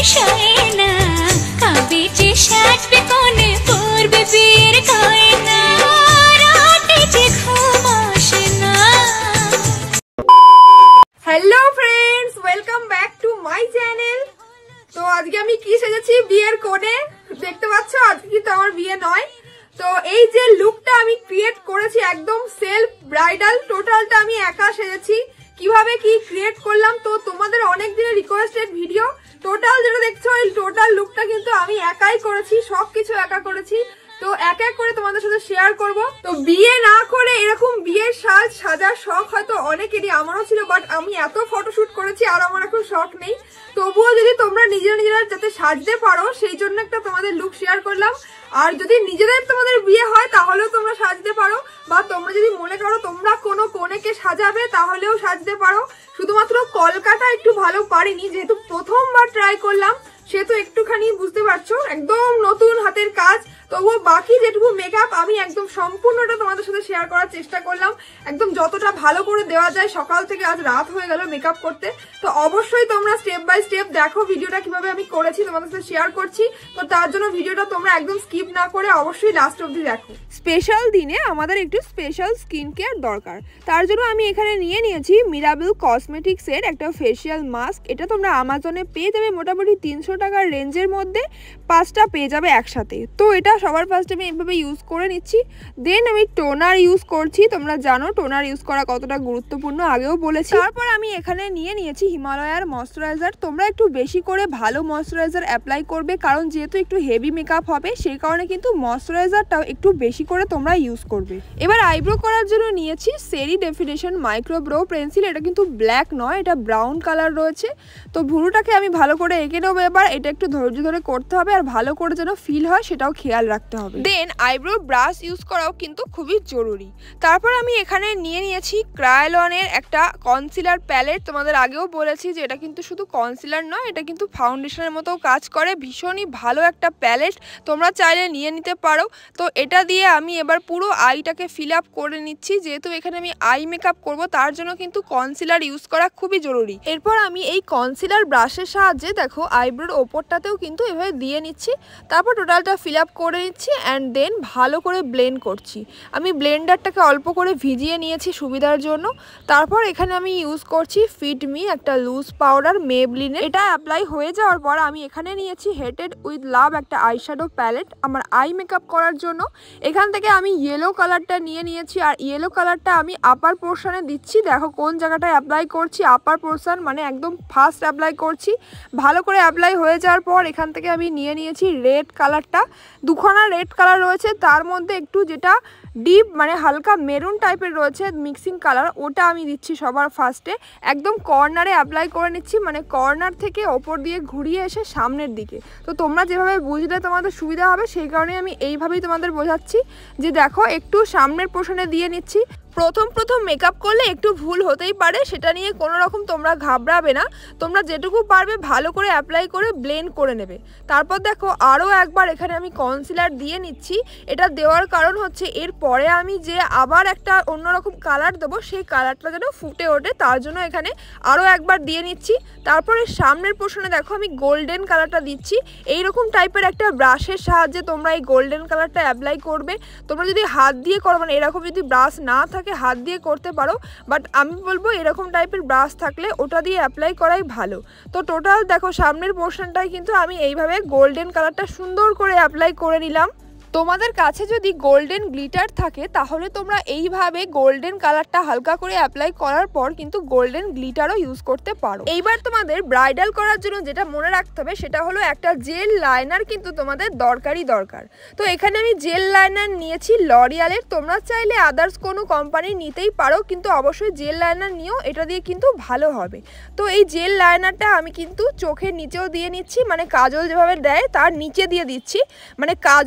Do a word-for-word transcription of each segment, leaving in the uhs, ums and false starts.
সয় না, কবে যে সাজবে কোণে পড়বে বিয়ের গয়না, রাতে যে ঘুম আসে না। Hello friends, welcome back to my channel. তো আজকে আমি কি সেজেছি বিয়ের কোণে দেখতে পাচ্ছ। আজকে কিন্তু আমার বিয়ে নয়। তো এই যে লুকটা আমি ক্রিয়েট করেছি একদম সেলফ ব্রাইডাল, টোটালটা আমি একা সেজেছি। কিভাবে কি ক্রিয়েট করলাম, তো তোমাদের অনেক দিনের রিকোয়েস্টেড ভিডিও। টোটাল যেটা দেখছো এই টোটাল লুকটা কিন্তু আমি একাই করেছি, সবকিছু একা করেছি। তো এক এক করে তোমাদের সাথে শেয়ার করব। তো বিয়ে না করে এরকম বিয়ের সাজ সাজার শখ হয়তো অনেকেরই, আমারও ছিল, বাট আমি এত ফটোশুট করেছি আর আমার এখন শখ নেই। তবুও যদি তোমরা নিজেরা নিজেরা যাতে সাজতে পারো সেই জন্য একটা তোমাদের লুক শেয়ার করলাম। আর যদি নিজেদের তোমাদের বিয়ে হয় তাহলেও তোমরা সাজতে পারো, বা তোমরা যদি মনে করো তোমরা কোনো কনেকে সাজাবে তাহলেও সাজতে পারো। শুধুমাত্র কলকাতা একটু ভালো পারিনি, যেহেতু প্রথমবার ট্রাই করলাম সেহেতু একটুখানি বুঝতে পারছো একদম নতুন হাতের কাজ। তবুও বাকি যেটুকু মেকআপ আমি একদম সম্পূর্ণটা তোমাদের সাথে শেয়ার করার চেষ্টা করলাম, একদম যতটা ভালো করে দেওয়া যায়। সকাল থেকে আজ রাত হয়ে গেল মেকআপ করতে। তো অবশ্যই তোমরা স্টেপ বাই স্টেপ দেখো ভিডিওটা কিভাবে আমি করেছি, তোমাদের সাথে শেয়ার করছি। তো তার জন্য ভিডিওটা তোমরা একদম স্কিপ না করে অবশ্যই লাস্ট অবধি দেখো। স্পেশাল দিনে আমাদের একটু স্পেশাল স্কিন কেয়ার দরকার, তার জন্য আমি এখানে নিয়ে নিয়েছি মিরাবেল কসমেটিক্সের একটা ফেসিয়াল মাস্ক। এটা তোমরা আমাজনে পেয়ে যাবে মোটামুটি তিনশো টাকার রেঞ্জের মধ্যে, পাঁচটা পেয়ে যাবে একসাথে। তো এটা সবার ফার্স্ট আমি এইভাবে ইউজ করে নিচ্ছি। দেন আমি টোনার ইউজ করছি। তোমরা জানো টোনার ইউজ করা কতটা গুরুত্বপূর্ণ, আগেও বলেছি। তারপর আমি এখানে নিয়ে নিয়েছি হিমালয়ার ময়শ্চারাইজার। তোমরা একটু বেশি করে ভালো ময়শ্চারাইজার অ্যাপ্লাই করবে, কারণ যেহেতু একটু হেভি মেকআপ হবে সেই কারণে কিন্তু ময়শ্চারাইজারটাও একটু বেশি করে তোমরা ইউজ করবে। এবার আইব্রো করার জন্য নিয়েছি সেরি ডেফিনেশন মাইক্রো ব্রো পেন্সিল। এটা কিন্তু ব্ল্যাক নয়, এটা ব্রাউন কালার রয়েছে। তো ভুরুটাকে আমি ভালো করে এঁকে নেবো। এবার এটা একটু ধৈর্য ধরে করতে হবে, আর ভালো করে যেন ফিল হয় সেটাও খেয়াল রাখতে হবে। দেন আইব্রো ব্রাশ ইউজ করাও কিন্তু খুবই জরুরি। তারপর আমি এখানে নিয়ে নিয়েছি ক্রায়োলনের একটা কনসিলার প্যালেট। তোমাদের আগেও বলেছি যে এটা কিন্তু শুধু কনসিলার নয়, এটা কিন্তু ফাউন্ডেশনের মতো কাজ করে। ভীষণই ভালো একটা প্যালেট, তোমরা চাইলে নিয়ে নিতে পারো। তো এটা দিয়ে আমি এবার পুরো আইটাকে ফিল আপ করে নিচ্ছি। যেহেতু এখানে আমি আই মেকআপ করব তার জন্য কিন্তু কনসিলার ইউজ করা খুবই জরুরি। এরপর আমি এই কনসিলার ব্রাশের সাহায্যে দেখো আইব্রোর ওপরটাতেও কিন্তু এভাবে দিয়ে নিচ্ছি। তারপর টোটালটা ফিল আপ করে নিচ্ছি অ্যান্ড দেন ভালো করে ব্লেন্ড করছি। আমি ব্লেন্ডারটাকে অল্প করে ভিজিয়ে নিয়েছি সুবিধার জন্য। তারপর এখানে আমি ইউজ করছি ফিট মি একটা লুজ পাউডার মেবলিনের। এটা অ্যাপ্লাই হয়ে যাওয়ার পর আমি এখানে নিয়েছি হেটেড উইথ লাভ একটা আইশ্যাডো প্যালেট আমার আই মেকআপ করার জন্য। এখান থেকে আমি ইয়েলো কালারটা নিয়ে নিয়েছি, আর ইয়েলো কালারটা আমি আপার পোর্শনে দিচ্ছি। দেখো কোন জায়গাটায় অ্যাপ্লাই করছি, আপার পোর্শন মানে একদম ফার্স্ট অ্যাপ্লাই করছি। ভালো করে অ্যাপ্লাই হয়ে যাওয়ার পর এখান থেকে আমি নিয়ে নিয়েছি রেড কালারটা। দুখানা রেড কালার রয়েছে, তার মধ্যে একটু যেটা ডিপ মানে হালকা মেরুন টাইপের রয়েছে মিক্সিং কালার, ওটা আমি দিচ্ছি সবার ফার্স্টে। একদম কর্নারে অ্যাপ্লাই করে নিচ্ছি, মানে কর্নার থেকে ওপর দিয়ে ঘুরিয়ে এসে সামনের দিকে। তো তোমরা যেভাবে বুঝলে তোমাদের সুবিধা হবে সেই কারণে আমি এইভাবেই তোমাদের বোঝাচ্ছি যে দেখো একটু সামনের পোর্শনে দিয়ে নিচ্ছি। প্রথম প্রথম মেকআপ করলে একটু ভুল হতেই পারে, সেটা নিয়ে কোনো রকম তোমরা ঘাবড়াবে না। তোমরা যেটুকু পারবে ভালো করে অ্যাপ্লাই করে ব্লেন্ড করে নেবে। তারপর দেখো আরও একবার এখানে আমি কনসিলার দিয়ে নিচ্ছি। এটা দেওয়ার কারণ হচ্ছে এর পরে আমি যে আবার একটা অন্যরকম কালার দেবো সেই কালারটা যেন ফুটে ওঠে, তার জন্য এখানে আরও একবার দিয়ে নিচ্ছি। তারপরে সামনের পোর্শনে দেখো আমি গোল্ডেন কালারটা দিচ্ছি। এইরকম টাইপের একটা ব্রাশের সাহায্যে তোমরা এই গোল্ডেন কালারটা অ্যাপ্লাই করবে। তোমরা যদি হাত দিয়ে করো, মানে এরকম যদি ব্রাশ না থাকে হাত দিয়ে করতে পারো, বাট আমি বলবো এরকম টাইপের ব্রাশ থাকলে ওটা দিয়ে অ্যাপ্লাই করাই ভালো। তো টোটাল দেখো সামনের পোর্শনটায় কিন্তু আমি এইভাবে গোল্ডেন কালারটা সুন্দর করে অ্যাপ্লাই করে নিলাম। তোমাদের কাছে যদি গোল্ডেন গ্লিটার থাকে তাহলে তোমরা এইভাবে গোল্ডেন কালারটা হালকা করে অ্যাপ্লাই করার পর কিন্তু গোল্ডেন গ্লিটারও ইউজ করতে পারো। এইবার তোমাদের ব্রাইডাল করার জন্য যেটা মনে রাখতে হবে সেটা হলো একটা জেল লাইনার কিন্তু তোমাদের দরকারই দরকার। তো এখানে আমি জেল লাইনার নিয়েছি লরিয়ালের। তোমরা চাইলে আদার্স কোনো কোম্পানি নিতেই পারো, কিন্তু অবশ্যই জেল লাইনার নিও, এটা দিয়ে কিন্তু ভালো হবে। তো এই জেল লাইনারটা আমি কিন্তু চোখের নিচেও দিয়ে নিচ্ছি, মানে কাজল যেভাবে দেয় তার নিচে দিয়ে দিচ্ছি। মানে কাজল তো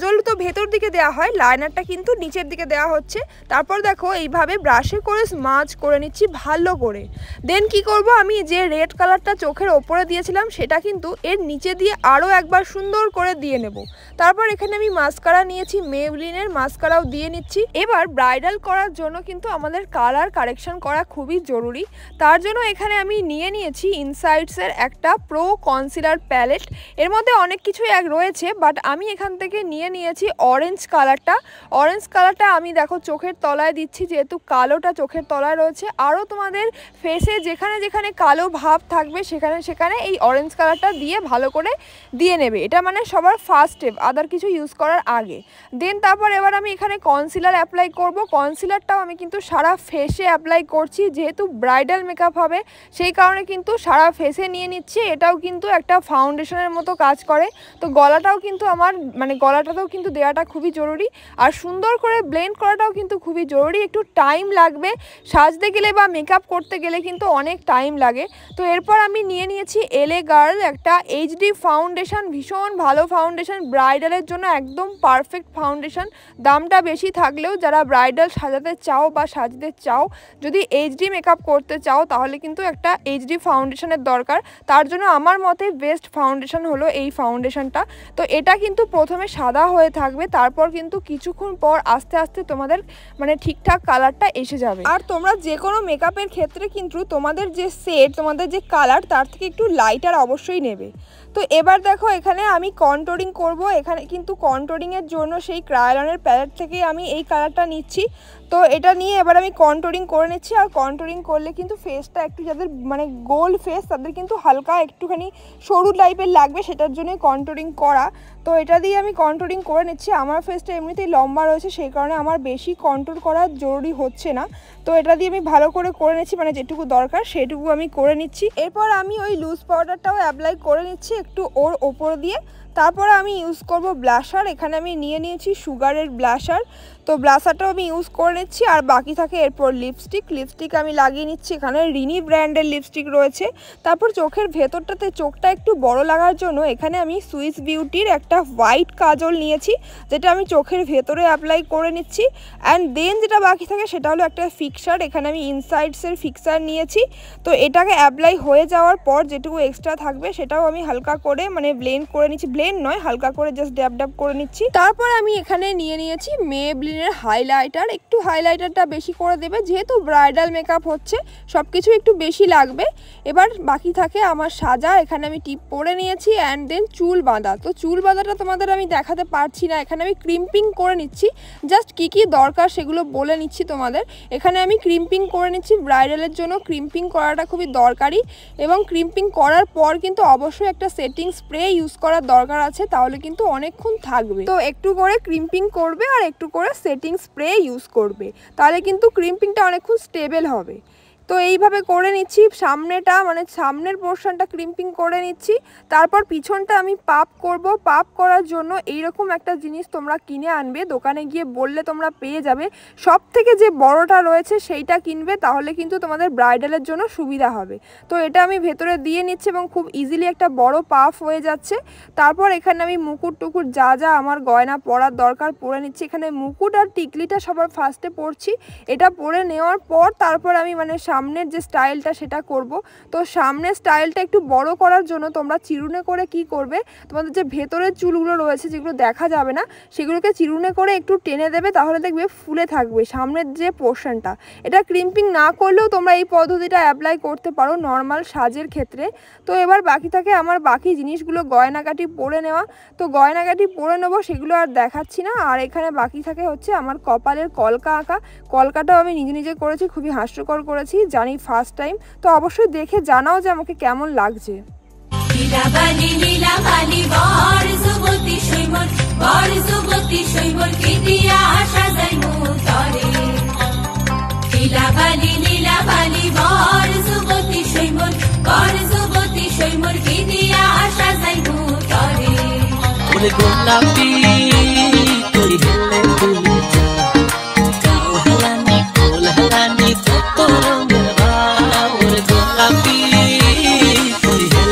ভেতর দিকে দেওয়া হয়, লাইনারটা কিন্তু নিচের দিকে দেওয়া হচ্ছে। তারপর দেখো এইভাবে ব্রাশে করে স্মাজ করে নিচ্ছি ভালো করে। দেন কি করব, আমি যে রেড কালারটা চোখের ওপরে দিয়েছিলাম সেটা কিন্তু এর নিচে দিয়ে আরও একবার সুন্দর করে দিয়ে নেব। তারপর এখানে আমি মাস্কারা নিয়েছি, মেবলিনের মাস্কারাও দিয়ে নিচ্ছি। এবার ব্রাইডাল করার জন্য কিন্তু আমাদের কালার কারেকশন করা খুবই জরুরি। তার জন্য এখানে আমি নিয়ে নিয়েছি ইনসাইডসের একটা প্রো কনসিলার প্যালেট। এর মধ্যে অনেক কিছুই এক রয়েছে, বাট আমি এখান থেকে নিয়ে নিয়েছি অরেঞ্জ কালারটা। অরেঞ্জ কালারটা আমি দেখো চোখের তলায় দিচ্ছি, যেহেতু কালোটা চোখের তলায় রয়েছে। আরও তোমাদের ফেসে যেখানে যেখানে কালো ভাব থাকবে সেখানে সেখানে এই অরেঞ্জ কালারটা দিয়ে ভালো করে দিয়ে নেবে। এটা মানে সবার ফার্স্ট স্টেপ, আদার কিছু ইউজ করার আগে। দেন তারপর এবার আমি এখানে কনসিলার অ্যাপ্লাই করব। কনসিলারটাও আমি কিন্তু সারা ফেসে অ্যাপ্লাই করছি, যেহেতু ব্রাইডাল মেকআপ হবে সেই কারণে কিন্তু সারা ফেসে নিয়ে নিচ্ছি। এটাও কিন্তু একটা ফাউন্ডেশনের মতো কাজ করে। তো গলাটাও কিন্তু আমার মানে গলাটাতেও কিন্তু দেওয়াটা খুবই জরুরি, আর সুন্দর করে ব্লেন্ড করাটাও কিন্তু খুবই জরুরি। একটু টাইম লাগবে, সাজতে গেলে বা মেকআপ করতে গেলে কিন্তু অনেক টাইম লাগে। তো এরপর আমি নিয়ে নিয়েছি এলএ গার্ল একটা এইচডি ফাউন্ডেশন, ভীষণ ভালো ফাউন্ডেশন, ব্রাইডালের জন্য একদম পারফেক্ট ফাউন্ডেশন। দামটা বেশি থাকলেও যারা ব্রাইডাল সাজাতে চাও বা সাজতে চাও, যদি এইচডি মেকআপ করতে চাও তাহলে কিন্তু একটা এইচডি ফাউন্ডেশনের দরকার। তার জন্য আমার মতে বেস্ট ফাউন্ডেশন হলো এই ফাউন্ডেশনটা। তো এটা কিন্তু প্রথমে সাদা হয়ে থাকবে, তারপর কিন্তু কিছুক্ষণ পর আস্তে আস্তে তোমাদের মানে ঠিকঠাক কালারটা এসে যাবে। আর তোমরা যে কোনো মেকআপের ক্ষেত্রে কিন্তু তোমাদের যে সেট, তোমাদের যে কালার তার থেকে একটু লাইটার অবশ্যই নেবে। তো এবার দেখো এখানে আমি কন্ট্রোলিং করব। এখানে কিন্তু কন্ট্রোলিংয়ের জন্য সেই ক্রায়োলনের প্যালেট থেকে আমি এই কালারটা নিচ্ছি। তো এটা নিয়ে এবার আমি কন্ট্রোলিং করে নিচ্ছি। আর কন্ট্রোলিং করলে কিন্তু ফেসটা একটু, যাদের মানে গোল ফেস তাদের কিন্তু হালকা একটুখানি সরু টাইপের লাগবে, সেটার জন্যই কন্ট্রোলিং করা। তো এটা দিয়ে আমি কন্ট্রোলিং করে নিচ্ছি। আমার ফেসটা এমনিতেই লম্বা রয়েছে, সেই কারণে আমার বেশি কন্ট্রোল করা জরুরি হচ্ছে না। তো এটা দিয়ে আমি ভালো করে করে নিচ্ছি, মানে যেটুকু দরকার সেটুকু আমি করে নিচ্ছি। এরপর আমি ওই লুজ পাউডারটাও অ্যাপ্লাই করে নিচ্ছি একটু ওর ওপর দিয়ে। তারপরে আমি ইউজ করব ব্লাশার। এখানে আমি নিয়ে নিয়েছি সুগারের ব্লাশার। তো ব্লাশারটাও আমি ইউজ করে নিচ্ছি। আর বাকি থাকে এরপর লিপস্টিক। লিপস্টিক আমি লাগিয়ে নিচ্ছি, এখানে রিনি ব্র্যান্ডের লিপস্টিক রয়েছে। তারপর চোখের ভেতরটাতে চোখটা একটু বড় লাগার জন্য এখানে আমি সুইস বিউটির একটা হোয়াইট কাজল নিয়েছি, যেটা আমি চোখের ভেতরে অ্যাপ্লাই করে নিচ্ছি। অ্যান্ড দেন যেটা বাকি থাকে সেটা হলো একটা ফিক্সার। এখানে আমি ইনসাইডসের ফিক্সার নিয়েছি। তো এটাকে অ্যাপ্লাই হয়ে যাওয়ার পর যেটুকু এক্সট্রা থাকবে সেটাও আমি হালকা করে মানে ব্লেন্ড করে নিচ্ছি, ব্লেন্ড নয় হালকা করে জাস্ট ড্যাব ড্যাব করে নিচ্ছি। তারপর আমি এখানে নিয়ে নিয়েছি মেবলিনের হাইলাইটার। একটু হাইলাইটারটা বেশি করে দেবে, যেহেতু ব্রাইডাল মেকআপ হচ্ছে সব কিছু একটু বেশি লাগবে। এবার বাকি থাকে আমার সাজা। এখানে আমি টিপ পরে নিয়েছি অ্যান্ড দেন চুল বাঁধা। তো চুল বাঁধাটা তোমাদের আমি দেখাতে পারছি না, এখানে আমি ক্রিম্পিং করে নিচ্ছি। জাস্ট কী কী দরকার সেগুলো বলে নিচ্ছি তোমাদের। এখানে আমি ক্রিম্পিং করে নিচ্ছি, ব্রাইডালের জন্য ক্রিম্পিং করাটা খুবই দরকারি। এবং ক্রিম্পিং করার পর কিন্তু অবশ্যই একটা সেটিং স্প্রে ইউজ করার দরকার আছে, তাহলে কিন্তু অনেকক্ষণ থাকবে। তো একটু করে ক্রিম্পিং করবে আর একটু করে সেটিং স্প্রে ইউজ করবে, তাহলে কিন্তু ক্রিম্পিংটা অনেকক্ষণ স্টেবল হবে। তো এইভাবে করে নিচ্ছি। সামনেটা মানে সামনের পোর্শনটা ক্রিম্পিং করে নিচ্ছি। তারপর পিছনটা আমি পাপ করব। পাপ করার জন্য এইরকম একটা জিনিস তোমরা কিনে আনবে, দোকানে গিয়ে বললে তোমরা পেয়ে যাবে। সব থেকে যে বড়টা রয়েছে সেইটা কিনবে, তাহলে কিন্তু তোমাদের ব্রাইডালের জন্য সুবিধা হবে। তো এটা আমি ভেতরে দিয়ে নিচ্ছি এবং খুব ইজিলি একটা বড় পাফ হয়ে যাচ্ছে। তারপর এখানে আমি মুকুট টুকুট যা যা আমার গয়না পরার দরকার পরে নিচ্ছি। এখানে মুকুট আর টিকলিটা সবার ফার্স্টে পরছি। এটা পরে নেওয়ার পর তারপর আমি মানে সামনের যে স্টাইলটা সেটা করব। তো সামনের স্টাইলটা একটু বড় করার জন্য তোমরা চিরুনে করে কি করবে, তোমাদের যে ভেতরের চুলগুলো রয়েছে যেগুলো দেখা যাবে না সেগুলোকে চিরুনে করে একটু টেনে দেবে, তাহলে দেখবে ফুলে থাকবে সামনের যে পোর্শনটা। এটা ক্রিম্পিং না করলেও তোমরা এই পদ্ধতিটা অ্যাপ্লাই করতে পারো নর্মাল সাজের ক্ষেত্রে। তো এবার বাকি থাকে আমার বাকি জিনিসগুলো, গয়নাকাটি পরে নেওয়া। তো গয়নাকাটি পরে নেবো, সেগুলো আর দেখাচ্ছি না। আর এখানে বাকি থাকে হচ্ছে আমার কপালের কলকা আঁকা। কলকাটাও আমি নিজে নিজে করেছি, খুবই হাস্যকর করেছি, জানি ফার্স্ট টাইম। তো অবশ্যই দেখে জানাও যে আমাকে কেমন লাগছে।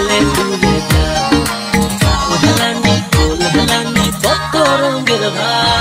Goodbye.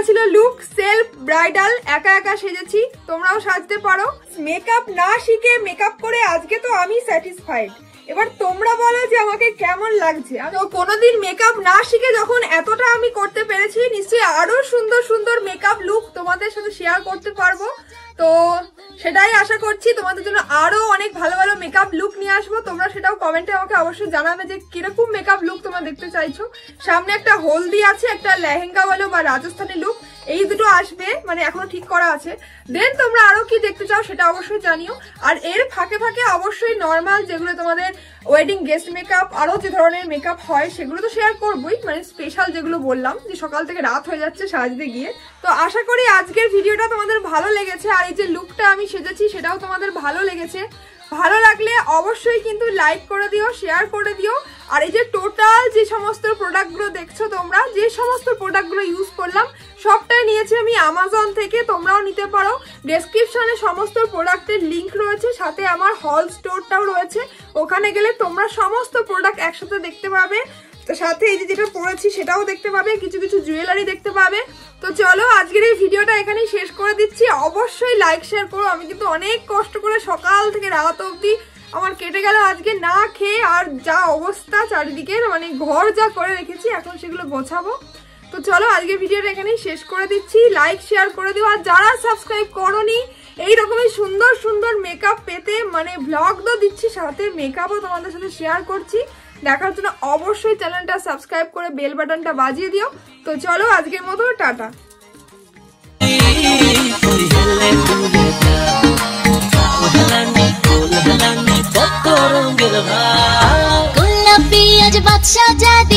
ছিল লুক সেলফ ব্রাইডাল, একা একা সেজেছি, তোমরাও সাজতে পারো। মেকআপ না শিখে মেকআপ করে আজকে তো আমি স্যাটিসফাইড। এবার তোমরা বলো যে আমাকে কেমন লাগছে। তো কোনোদিন মেকআপ না শিখে যখন এতটা আমি করতে পেরেছি, নিশ্চয়ই আরো সুন্দর সুন্দর মেকআপ লুক তোমাদের সাথে শেয়ার করতে পারবো। তো সেটাই আশা করছি, তোমাদের জন্য আরো অনেক ভালো ভালো মেকআপ লুক নিয়ে আসবো। তোমরা সেটাও কমেন্টে আমাকে অবশ্যই জানাবে যে কিরকম মেকআপ লুক তোমরা দেখতে চাইছো। সামনে একটা হলদি আছে, একটা লেহেঙ্গা বলো বা রাজস্থানী লুক, এই দুটো আসবে, মানে এখনো ঠিক করা আছে। দেন তোমরা আরো কি দেখতে চাও সেটা অবশ্যই জানিও। আর এর ফাঁকে ফাঁকে অবশ্যই নর্মাল যেগুলো তোমাদের ওয়েডিং গেস্ট মেকআপ, আরো যে ধরনের মেকআপ হয় সেগুলো তো শেয়ার করবোই, মানে স্পেশাল যেগুলো বললাম যে সকাল থেকে রাত হয়ে যাচ্ছে সাজতে গিয়ে। তো আশা করি আজকের ভিডিওটা তোমাদের ভালো লেগেছে, আর এই যে লুকটা আমি সেজেছি সেটাও তোমাদের ভালো লেগেছে। ভালো লাগলে অবশ্যই কিন্তু লাইক করে দিও, শেয়ার করে দিও। আর এই যে টোটাল যে সমস্ত প্রোডাক্টগুলো দেখছো তোমরা, যে সমস্ত প্রোডাক্টগুলো ইউজ করলাম সবটাই নিয়েছি আমি অ্যামাজন থেকে, তোমরাও নিতে পারো। ডেসক্রিপশনে সমস্ত প্রোডাক্টের লিংক রয়েছে, সাথে আমার হল স্টোরটাও রয়েছে, ওখানে গেলে তোমরা সমস্ত প্রোডাক্ট একসাথে দেখতে পাবে। তো সাথে এই যে যেটা পরেছি সেটাও দেখতে পাবে, কিছু কিছু জুয়েলারি দেখতে পাবে। তো চলো আজকের এই ভিডিওটা এখানেই শেষ করে দিচ্ছি। অবশ্যই লাইক শেয়ার করো। আমি কিন্তু অনেক কষ্ট করে সকাল থেকে রাত অবধি আমার কেটে গেল আজকে না খেয়ে, আর যা অবস্থা চারিদিকের, মানে ঘর যা করে রেখেছি এখন সেগুলো গোছাবো। তো চলো আজকের ভিডিওটা এখানেই শেষ করে দিচ্ছি। লাইক শেয়ার করে দিও, আর যারা সাবস্ক্রাইব করোনি এইরকমই সুন্দর সুন্দর মেকআপ পেতে, মানে ব্লগ তো দিচ্ছি সাথে মেকআপও তোমাদের সাথে শেয়ার করছি, দেখার জন্য অবশ্যই চ্যানেলটা সাবস্ক্রাইব করে বেল বাটনটা বাজিয়ে দিও। তো চলো আজকের মতো টাটা। গোলাপি আজ বাদশা জাদু